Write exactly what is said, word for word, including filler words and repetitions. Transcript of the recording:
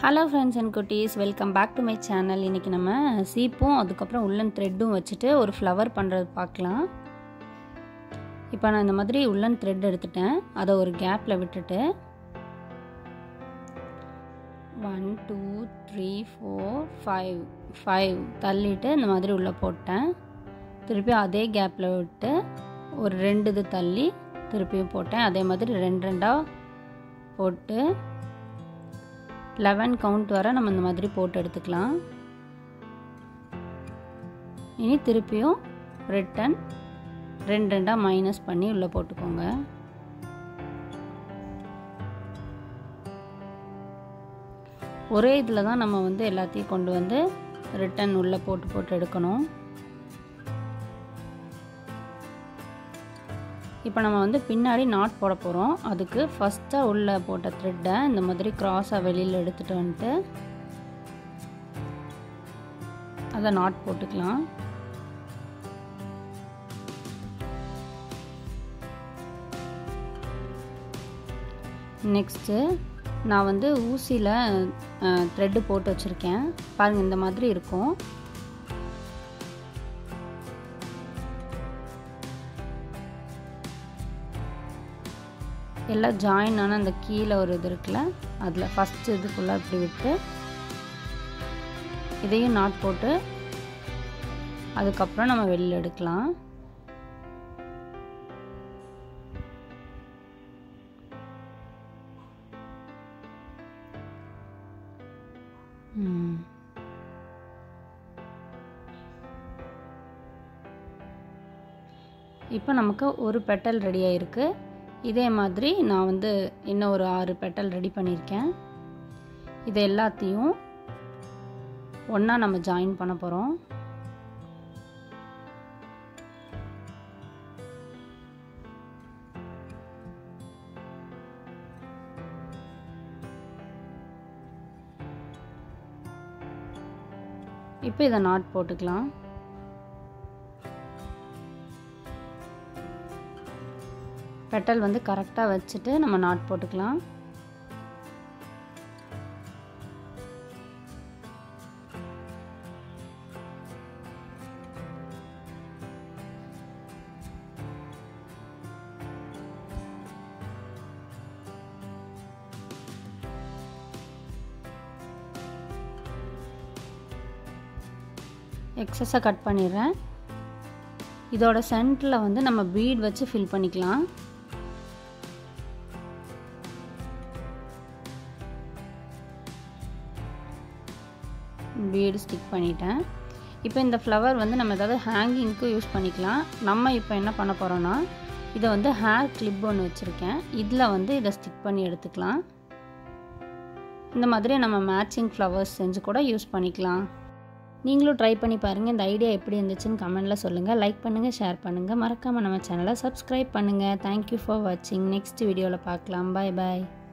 Hello friends and cuties, welcome back to my channel. இன்னைக்கு நம்ம சீப்பும் அதுக்கப்புறம் உள்ளன் த்ரெட்டும் வச்சுட்டு ஒரு ஃப்ளவர் பண்ணுறது பார்க்கலாம். இப்போ நான் இந்த மாதிரி உள்ளன் த்ரெட் எடுத்துட்டேன். அதை ஒரு கேப்பில் விட்டுட்டு one two three four five five தள்ளிட்டு இந்த மாதிரி உள்ளே போட்டேன். திருப்பி அதே கேப்பில் விட்டு ஒரு ரெண்டு இது தள்ளி திருப்பியும் போட்டேன். அதே மாதிரி ரெண்டு ரெண்டாக போட்டு லெவன் கவுண்ட் வர நம்ம இந்த மாதிரி போட்டு எடுத்துக்கலாம். இனி திருப்பியும் ரிட்டன் ரெண்டு ரெண்டாக மைனஸ் பண்ணி உள்ளே போட்டுக்கோங்க. ஒரே இதில் தான் நம்ம வந்து எல்லாத்தையும் கொண்டு வந்து ரிட்டன் உள்ளே போட்டு போட்டு எடுக்கணும். இப்போ நம்ம வந்து பின்னாடி நாட் போட போகிறோம். அதுக்கு ஃபஸ்ட்டாக உள்ளே போட்ட த்ரெட்டை இந்த மாதிரி க்ராஸாக வெளியில் எடுத்துகிட்டு வந்துட்டு அதை நாட் போட்டுக்கலாம். நெக்ஸ்ட்டு நான் வந்து ஊசியில் த்ரெட்டு போட்டு வச்சுருக்கேன். பாருங்கள், இந்த மாதிரி இருக்கும். எல்லாம் ஜாயின் ஆனால் அந்த கீழே ஒரு இது இருக்குல்ல, அதில் ஃபஸ்ட்டு இதுக்குள்ளே இப்படி விட்டு இதையும் நாட் போட்டு அதுக்கப்புறம் நம்ம வெளியில் எடுக்கலாம். இப்போ நமக்கு ஒரு பெட்டல் ரெடியாக இருக்குது. இதே மாதிரி நான் வந்து இன்னும் ஒரு ஆறு பெட்டல் ரெடி பண்ணியிருக்கேன். இது எல்லாத்தையும் ஒன்றா நம்ம ஜாயின் பண்ண போகிறோம். இப்போ இதை நாட் போட்டுக்கலாம். பெட்டல் வந்து கரெக்டாக வச்சுட்டு நம்ம நாட் போட்டுக்கலாம். எக்ஸஸை கட் பண்ணிடுறேன். இதோட சென்டரில் வந்து நம்ம பீட் வச்சு ஃபில் பண்ணிக்கலாம். பீடு ஸ்டிக் பண்ணிட்டேன். இப்போ இந்த ஃப்ளவர் வந்து நம்ம ஏதாவது ஹேங்கிங்க்கு யூஸ் பண்ணிக்கலாம். நம்ம இப்போ என்ன பண்ண போகிறோன்னா, இதை வந்து ஹேர் கிளிப் ஒன்று வச்சுருக்கேன். இதில் வந்து இதை ஸ்டிக் பண்ணி எடுத்துக்கலாம். இந்த மாதிரி நம்ம மேட்சிங் ஃப்ளவர்ஸ் செஞ்சு கூட யூஸ் பண்ணிக்கலாம். நீங்களும் ட்ரை பண்ணி பாருங்கள். இந்த ஐடியா எப்படி இருந்துச்சுன்னு கமெண்டில் சொல்லுங்கள். லைக் பண்ணுங்கள், ஷேர் பண்ணுங்கள். மறக்காமல் நம்ம சேனலை சப்ஸ்கிரைப் பண்ணுங்கள். தேங்க்யூ ஃபார் வாட்சிங். நெக்ஸ்ட் வீடியோவில் பார்க்கலாம். பாய் பாய்.